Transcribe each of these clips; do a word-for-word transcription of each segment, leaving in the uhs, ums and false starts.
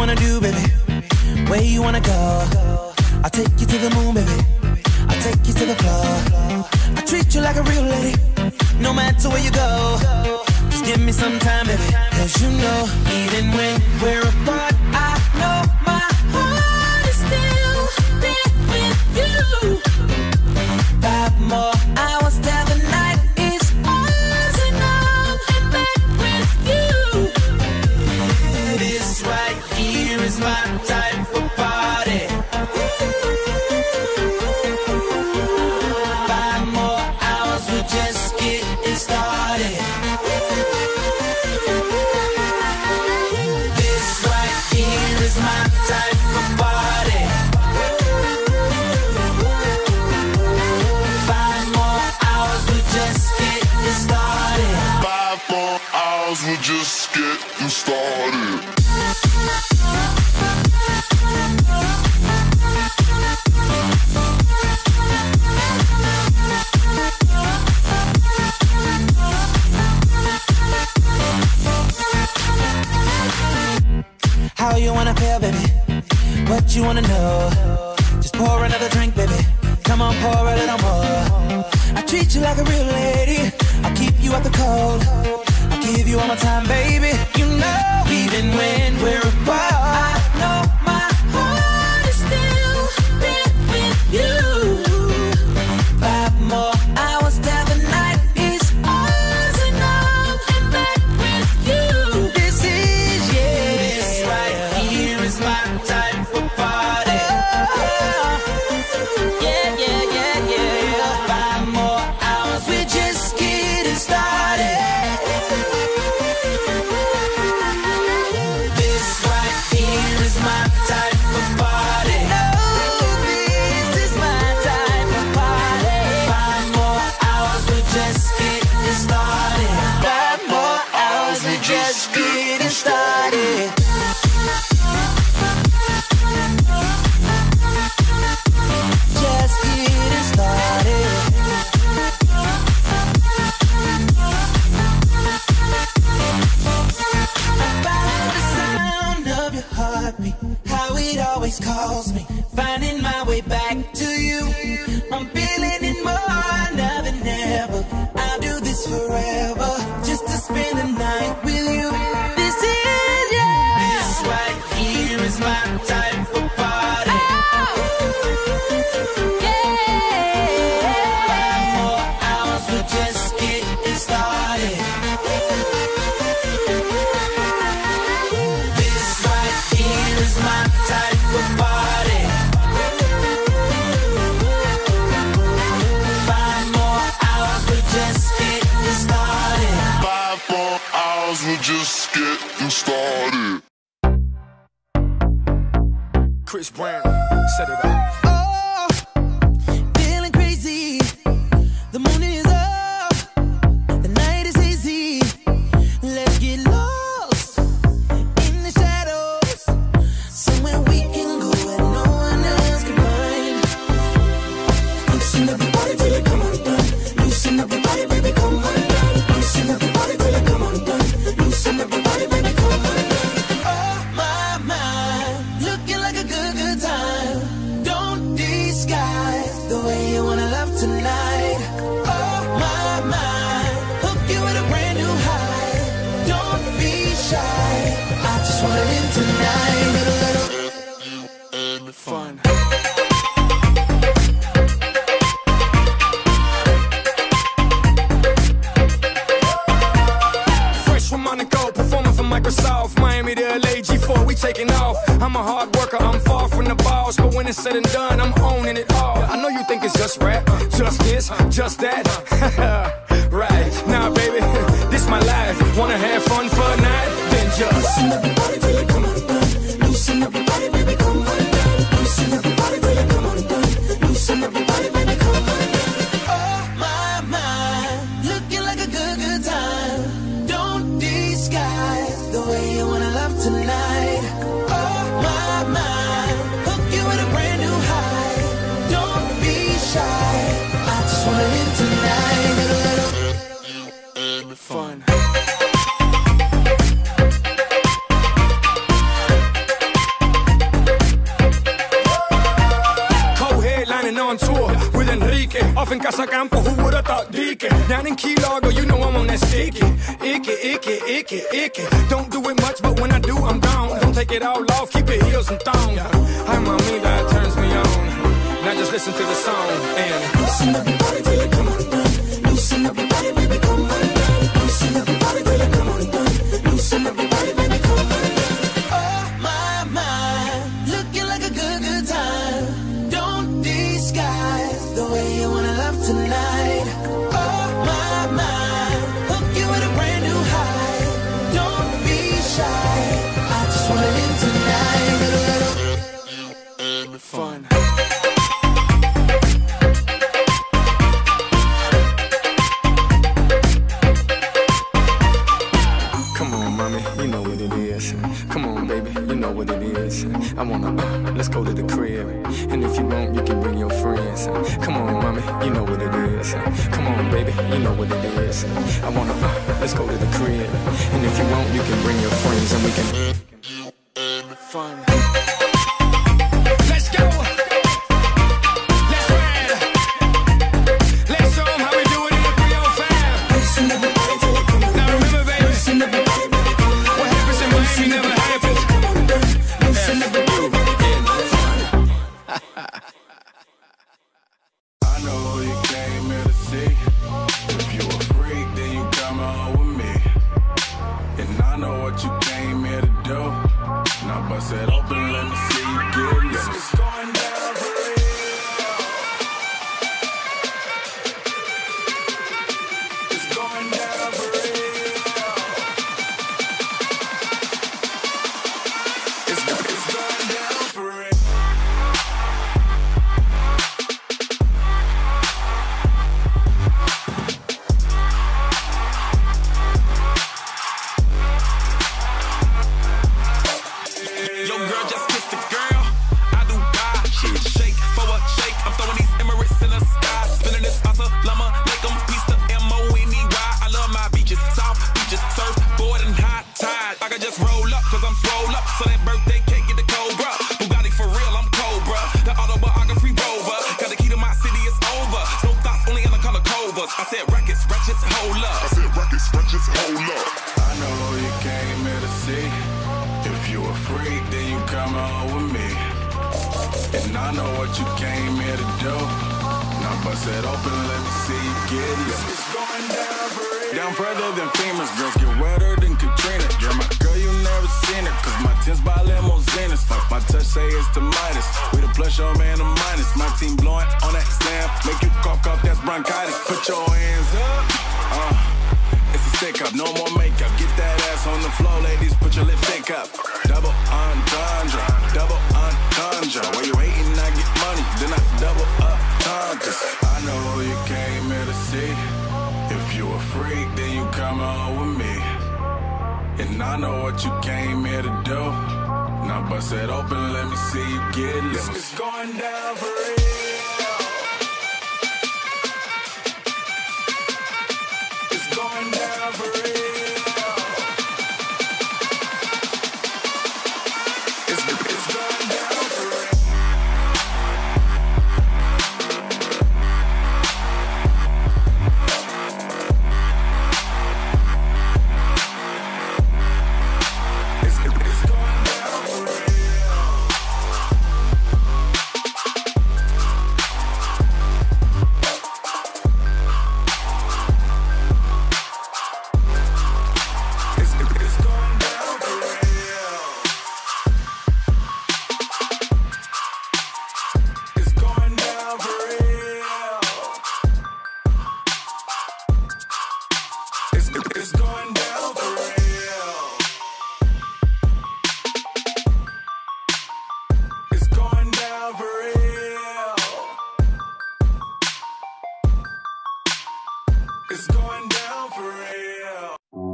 wanna do, baby? Where you wanna go? I'll take you to the moon, baby. I'll take you to the floor. I treat you like a real lady, no matter where you go. Just give me some time, baby. Cause you know, even when we're apart, I know my heart is still there with you. Five more hours till the night is ours, and I'm in bed with you. This right here is my type of party. Five more hours, we're just getting started. This right here is my type of party. Five more hours, we're just getting started. Five more hours, we're just getting started. How you wanna feel, baby? What you wanna know? Just pour another drink, baby. Come on, pour a little more. I treat you like a real lady. I'll keep you out the cold. I'll give you all my time, baby. You know, even when we're apart, I know my heart is still there with you. Five more hours till the night is ours, and I'm in bed with you. This is, yeah, this right here is my type of party. Yeah, yeah, yeah, yeah. Five more hours, we're just getting started. This right here is my type of party. Oh, this is my type of party. Five more hours, we're just getting started. Five more hours, we're just getting started. Just getting started. I follow the sound of your heartbeat, how it always calls me, finding my way back to you. I'm feeling it more now than ever. I'll do this forever, just to spend the night with you. This is, yeah, this right here is my type of party. Five more hours, we're just getting started. This right here is my type of party. Five more hours, we're just getting started. Five more hours, we're just getting started. Chris Brown, set it up. Oh, feeling crazy. The moon is up, the night is hazy. Let's get lost in the shadows, somewhere we can go where no one else can find. Loosen up your body till it come undone. Loosen up your body, baby, come undone. Loosen up your body till it come undone. Loosen up your body, baby, come undone. Oh my, my, looking like a good, good time. Don't disguise the way you wanna love tonight. Oh my, my, hook you with a brand new high. Don't be shy, I just wanna live tonight. Little, little And fun. Fresh from Monaco, performing for Microsoft. Miami to L A, G four, we taking off. I'm a hard worker, I'm far from the boss, but when it's said and done, I'm owning it all. I know you think it's just rap, just this, just that. Right, nah baby, this my life. Wanna have fun for a night? Then just loosen up your body till it come undone. Loosen up your body, baby, come undone. Loosen up your body till it come undone. Loosen up your body, baby, come undone. oh my, my, looking like a good, good time. Don't disguise the way you wanna love tonight. Oh my, my, hook you with a brand new high. Don't be shy, I just wanna live tonight. Little, little And fun. off in Casacampo, who would've thought Deacon? Down in Key Largo, you know I'm on that sticky. Icky, icky, icky, icky. Don't do it much, but when I do, I'm gone. Don't take it all off, keep your heels and thongs. Hi, mommy, that turns me on. Now just listen to the song and loosen up your body till it come undone. Loosen up your body, baby, come undone. Loosen up your body till it come undone. Loosen up your body, baby, come undone. Oh my, my, looking like a good, good time. Don't disguise the way you wanna love tonight. Oh my, my, hook you with a brand new high. Don't be shy, I just wanna live tonight. Fun. You know what it is. Come on, baby, you know what it is. I wanna, uh, let's go to the crib. And if you want, you can bring your friends. Come on, mommy, you know what it is. Come on, baby, you know what it is. I wanna, uh, let's go to the crib. And if you want, you can bring your friends and we can fun. Let's go. Let's ride. Let's show them how we do it in the three oh five. Now remember, baby. What happens in Miami never happens. I know who you came here to see. If you a freak, then you come on with me. And I know what you came here to do. Now bust it open, let me see you get loose. It's going down for real. It's going down for real. It's, it's going down for real. Yo, girl, just kiss the girl. I do God shit. Shake for a shake. I'm throwing these Emirates in the sky. Spinning this salsa, llama, make them piece the M O N E Y. I love my beaches, soft beaches, surfboard and high tide. I can just roll up, cause I'm swole up. So that birthday cake get the Cobra. Bugatti for real, I'm Cobra. The autobiography rover. Got the key to my city, it's over. No thoughts, only in the color covers. I said rackets, ratchets, hold up. I said rockets, rockets, hold up. I know who you came here to see. If you a freak, then you come on with me. And I know what you came here to do. Now bust it open, let me see you get loose. It's going down for real. Down further than famous, girls get wetter than Katrina. You're my girl, you never seen it. Cause my tints by limousines. My touch say it's the Midas. We the plus, your man, the minus. My team blowing on that slam. Make you cough, cough, that's bronchitis. Put your hands up. Uh. It's a stick up, no more makeup. Get that ass on the floor, ladies, put your lipstick up. Double entendre, double entendre. While you hating, I get money, then I double up tendres. I know who you came here to see. If you a freak, then you come on with me. And I know what you came here to do. Now bust it open, let me see you get loose. It's going down for real. Going down for real. It's, it's going down for real. It's, it's going down for real. It's going down for real.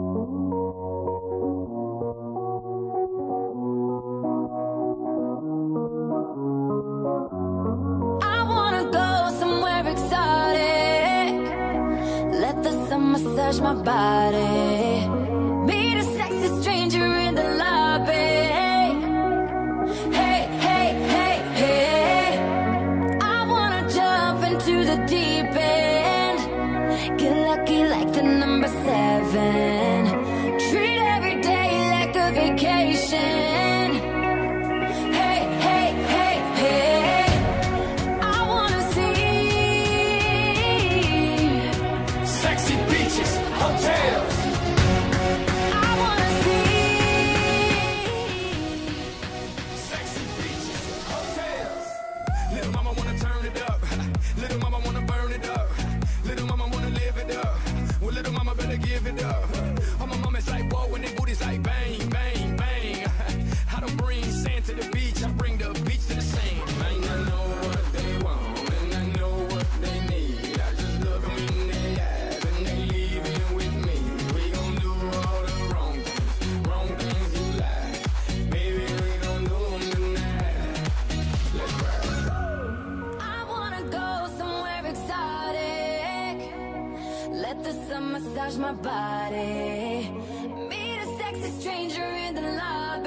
I wanna go somewhere exotic. Let the sun massage my body. Meet a sexy stranger in the lobby. Hey, hey, hey, hey. I wanna jump into the deep end. massage my body. Meet a sexy stranger in the lobby.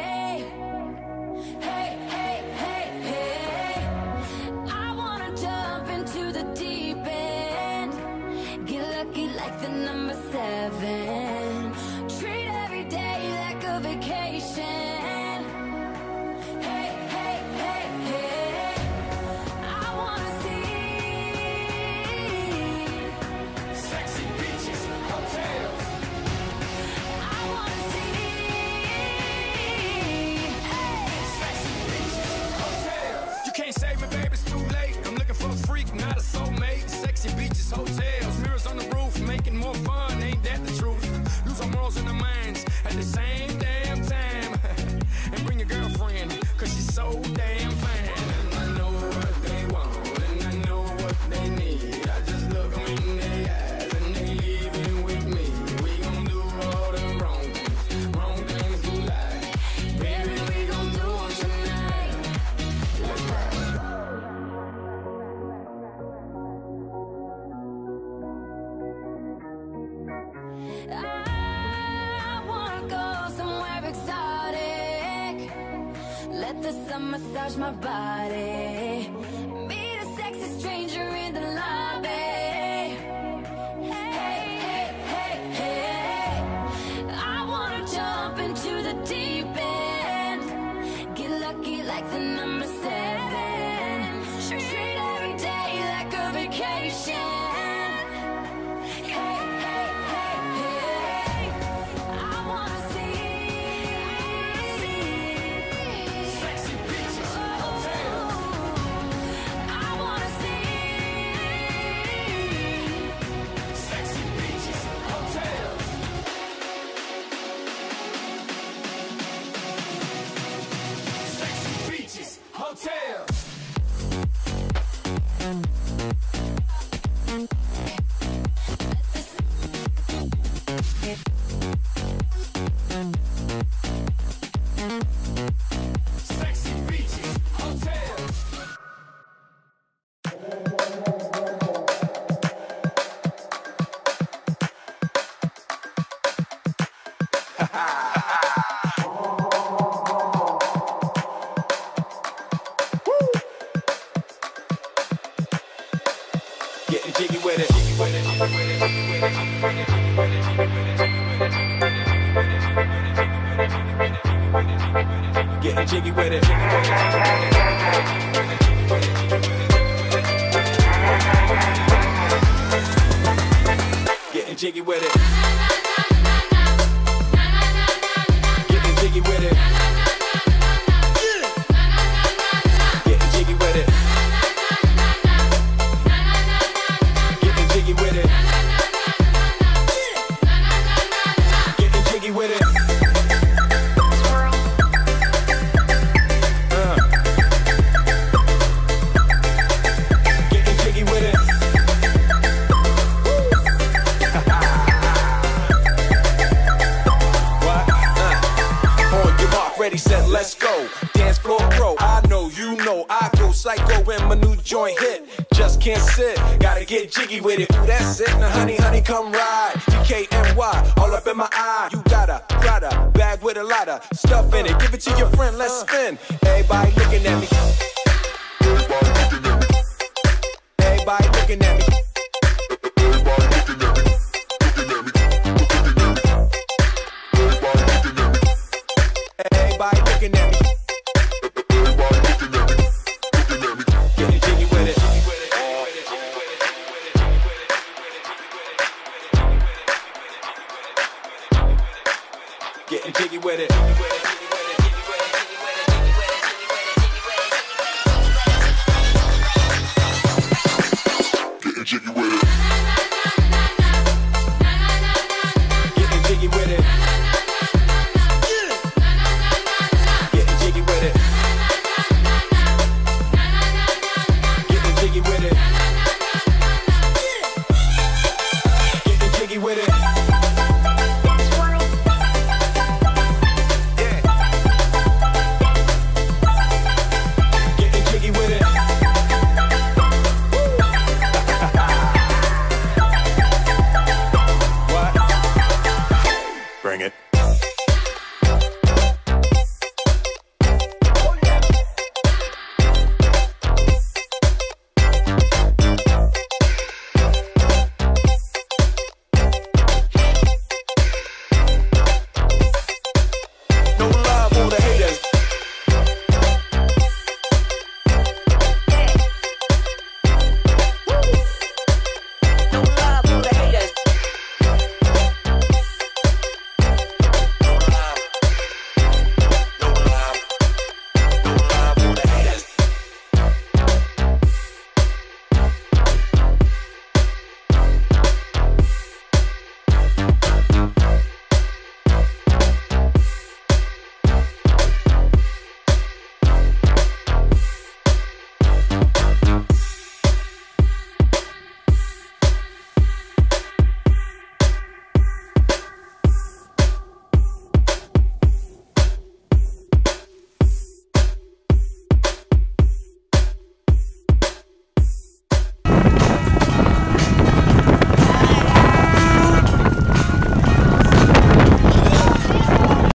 Hey, hey, hey, hey, I wanna jump into the deep end. Get lucky like the number seven. Treat every day like a vacation. Not a soulmate, sexy beaches, hotels, mirrors on the roof, making more fun, ain't that the truth? Lose our morals and our minds at the same damn time. And bring your girlfriend, cause she's so damn fine. I know what they want, and I know what they need. I just look them in their eyes, and they leaving with me. We gon' do all the wrong things, wrong things you like. Baby, we gon' do them tonight. Let's ride. I wanna go somewhere exotic. Let the sun massage my body. Meet a sexy stranger in the lobby. Hey, hey, hey, hey, I wanna jump into the deep end. Get lucky like the number seven. Treat every day like a vacation. Getting jiggy with it. Getting jiggy with it. Getting jiggy with it. Getting jiggy with it. Getting jiggy with it. Getting jiggy with it. Getting jiggy with it. Uh. Getting jiggy with it. What? Uh. On your mark, ready, set, let's go. Dance floor pro. I know, you know, I go psycho when my new joint hit. Just can't sit, gotta get jiggy with it. Ooh, that's it. Now, honey, honey, come ride. D K N Y, all up in my eye. You got a Prada bag with a lot of stuff in it. Give it to your friend, let's spin. Everybody looking at me. Everybody looking at me.